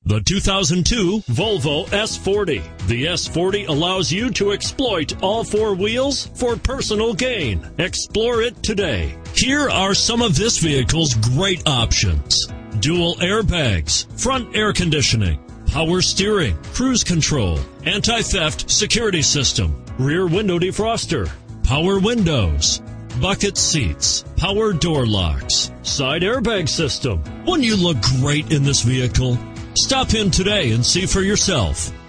The 2002 Volvo S40. The S40 allows you to exploit all four wheels for personal gain. Explore it today. Here are some of this vehicle's great options: dual airbags, front air conditioning, power steering, cruise control, anti-theft security system, rear window defroster, power windows, bucket seats, power door locks, side airbag system. Wouldn't you look great in this vehicle? Stop in today and see for yourself.